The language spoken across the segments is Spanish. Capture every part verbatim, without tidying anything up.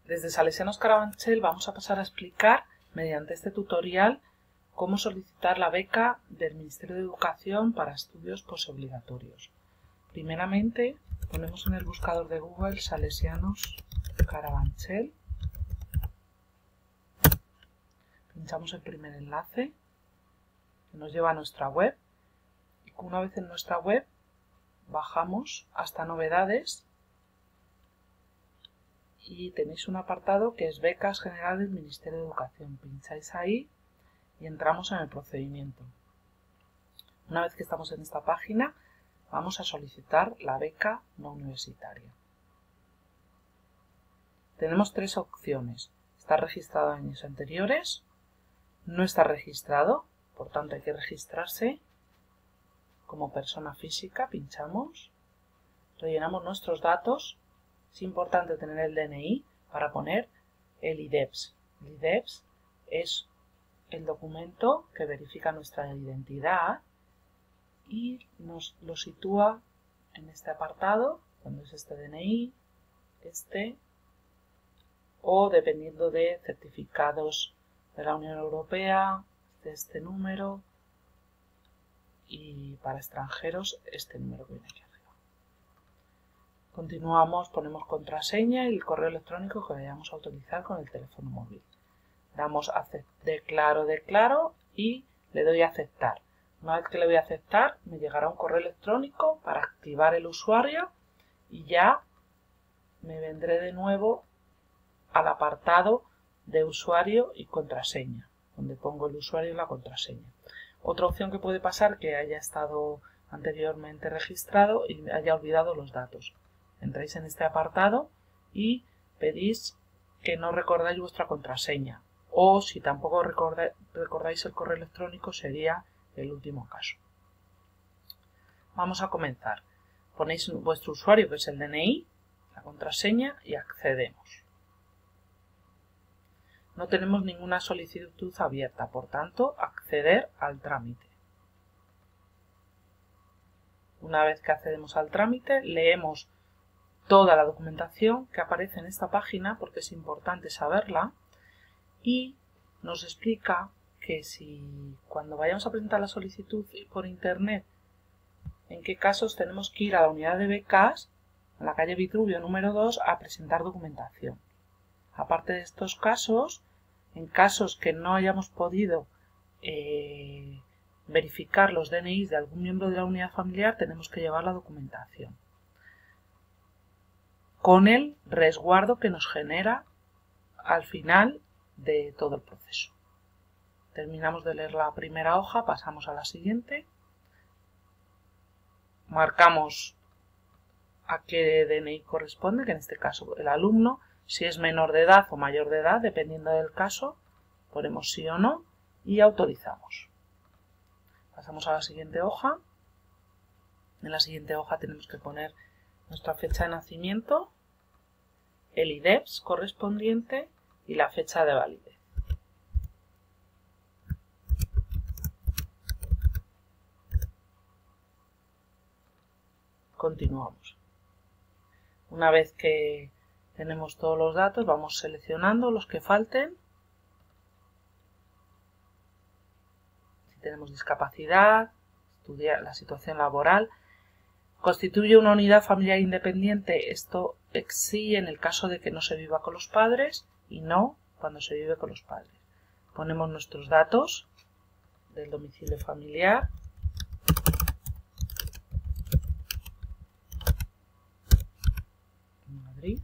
Desde Salesianos Carabanchel vamos a pasar a explicar, mediante este tutorial, cómo solicitar la beca del Ministerio de Educación para estudios posobligatorios. Primeramente, ponemos en el buscador de Google Salesianos Carabanchel, pinchamos el primer enlace que nos lleva a nuestra web y una vez en nuestra web bajamos hasta novedades y tenéis un apartado que es becas generales del Ministerio de Educación. Pincháis ahí y entramos en el procedimiento. Una vez que estamos en esta página, vamos a solicitar la beca no universitaria. Tenemos tres opciones. Está registrado en años anteriores, no está registrado, por tanto hay que registrarse como persona física, pinchamos, rellenamos nuestros datos. Es importante tener el D N I para poner el I D E P S. El I D E P S es el documento que verifica nuestra identidad y nos lo sitúa en este apartado, donde es este D N I, este, o dependiendo de certificados de la Unión Europea, de este número, y para extranjeros este número que viene aquí arriba. Continuamos, ponemos contraseña y el correo electrónico que vayamos a utilizar con el teléfono móvil. Damos a declaro, declaro y le doy a aceptar. Una vez que le voy a aceptar, me llegará un correo electrónico para activar el usuario y ya me vendré de nuevo al apartado de usuario y contraseña, donde pongo el usuario y la contraseña. Otra opción que puede pasar que haya estado anteriormente registrado y me haya olvidado los datos. Entráis en este apartado y pedís que no recordáis vuestra contraseña. O si tampoco recordáis el correo electrónico sería el último caso. Vamos a comenzar. Ponéis vuestro usuario, que es el D N I, la contraseña y accedemos. No tenemos ninguna solicitud abierta, por tanto, acceder al trámite. Una vez que accedemos al trámite, leemos toda la documentación que aparece en esta página, porque es importante saberla, y nos explica que si cuando vayamos a presentar la solicitud por internet, en qué casos tenemos que ir a la unidad de becas, a la calle Vitruvio número dos, a presentar documentación. Aparte de estos casos, en casos que no hayamos podido eh, verificar los D N Is de algún miembro de la unidad familiar, tenemos que llevar la documentación con el resguardo que nos genera al final de todo el proceso. Terminamos de leer la primera hoja, pasamos a la siguiente, marcamos a qué D N I corresponde, que en este caso el alumno. Si es menor de edad o mayor de edad, dependiendo del caso, ponemos sí o no y autorizamos. Pasamos a la siguiente hoja. En la siguiente hoja tenemos que poner nuestra fecha de nacimiento, el I D E P S correspondiente y la fecha de validez. Continuamos. Una vez que tenemos todos los datos, vamos seleccionando los que falten. Si tenemos discapacidad, estudiar la situación laboral. ¿Constituye una unidad familiar independiente? Esto sí en el caso de que no se viva con los padres y no cuando se vive con los padres. Ponemos nuestros datos del domicilio familiar. Madrid.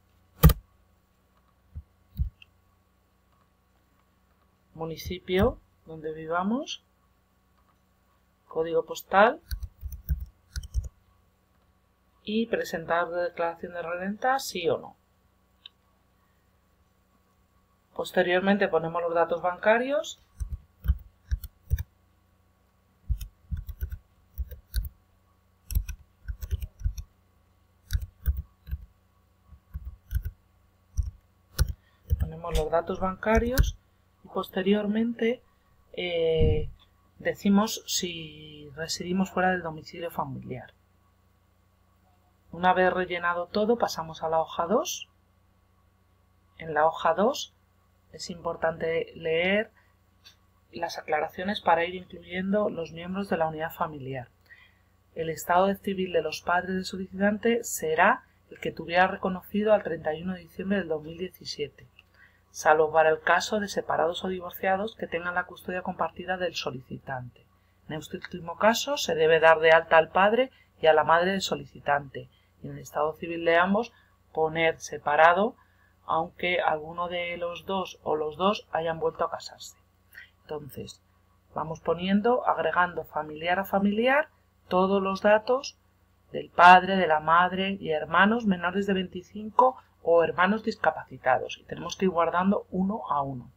Municipio donde vivamos, código postal y presentar declaración de renta sí o no. Posteriormente ponemos los datos bancarios ponemos los datos bancarios y posteriormente eh, decimos si residimos fuera del domicilio familiar. Una vez rellenado todo, pasamos a la hoja dos en la hoja dos es importante leer las aclaraciones para ir incluyendo los miembros de la unidad familiar. El estado civil de los padres del solicitante será el que tuviera reconocido al treinta y uno de diciembre del dos mil diecisiete, salvo para el caso de separados o divorciados que tengan la custodia compartida del solicitante. En este último caso se debe dar de alta al padre y a la madre del solicitante, y en el estado civil de ambos poner separado, aunque alguno de los dos o los dos hayan vuelto a casarse. Entonces, vamos poniendo, agregando familiar a familiar, todos los datos del padre, de la madre y hermanos menores de veinticinco o hermanos discapacitados. Y tenemos que ir guardando uno a uno.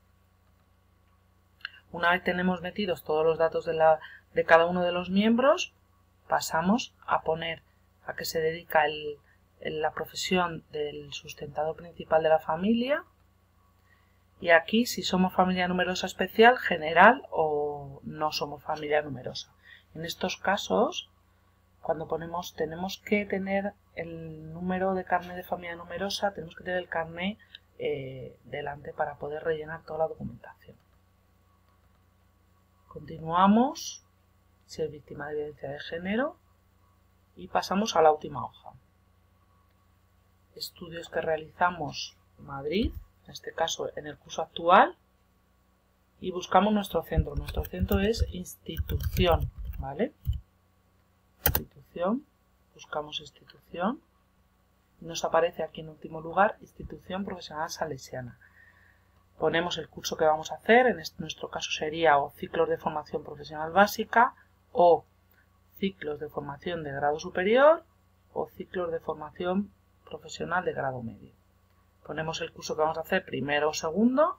Una vez tenemos metidos todos los datos de, la, de cada uno de los miembros, pasamos a poner a qué se dedica el, el, la profesión del sustentador principal de la familia. Y aquí si somos familia numerosa especial, general o no somos familia numerosa. En estos casos, cuando ponemos, tenemos que tener el número de carnet de familia numerosa, tenemos que tener el carnet eh, delante para poder rellenar toda la documentación. Continuamos, si es víctima de violencia de género, y pasamos a la última hoja. Estudios que realizamos en Madrid, en este caso en el curso actual, y buscamos nuestro centro. Nuestro centro es institución, ¿vale? Institución, buscamos institución, y nos aparece aquí en último lugar Institución Profesional Salesiana. Ponemos el curso que vamos a hacer, en este, nuestro caso sería o ciclos de formación profesional básica, o ciclos de formación de grado superior, o ciclos de formación profesional de grado medio. Ponemos el curso que vamos a hacer primero o segundo,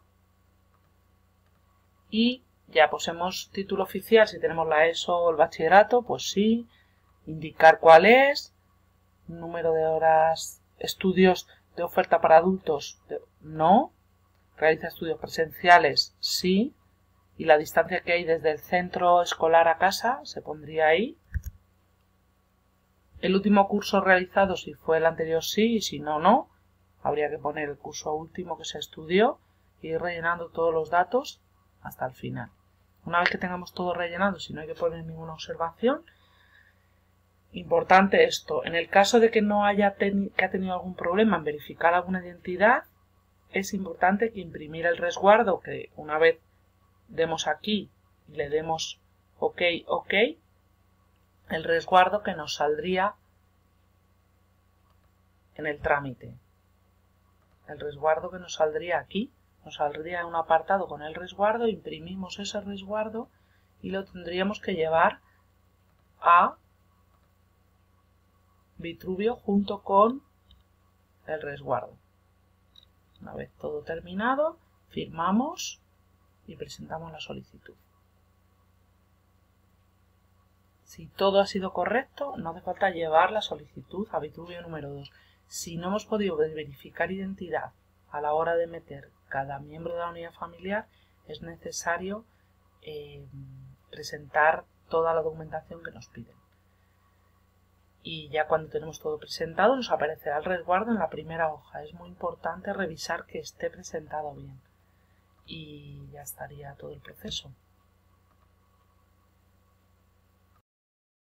y ya posemos título oficial, si tenemos la ESO o el bachillerato, pues sí, indicar cuál es, número de horas, estudios de oferta para adultos, no, realiza estudios presenciales, sí, y la distancia que hay desde el centro escolar a casa se pondría ahí. El último curso realizado, si fue el anterior, sí, y si no, no. Habría que poner el curso último que se estudió y ir rellenando todos los datos hasta el final. Una vez que tengamos todo rellenado, si no hay que poner ninguna observación, importante esto, en el caso de que no haya teni- que ha tenido algún problema en verificar alguna identidad, es importante que imprimir el resguardo, que una vez demos aquí y le demos OK, OK, el resguardo que nos saldría en el trámite. El resguardo que nos saldría aquí, nos saldría un apartado con el resguardo, imprimimos ese resguardo y lo tendríamos que llevar a Vitruvio junto con el resguardo. Una vez todo terminado, firmamos y presentamos la solicitud. Si todo ha sido correcto, no hace falta llevar la solicitud a Vitruvio número dos. Si no hemos podido verificar identidad a la hora de meter cada miembro de la unidad familiar, es necesario eh, presentar toda la documentación que nos piden. Y ya cuando tenemos todo presentado, nos aparecerá el resguardo en la primera hoja. Es muy importante revisar que esté presentado bien. Y ya estaría todo el proceso.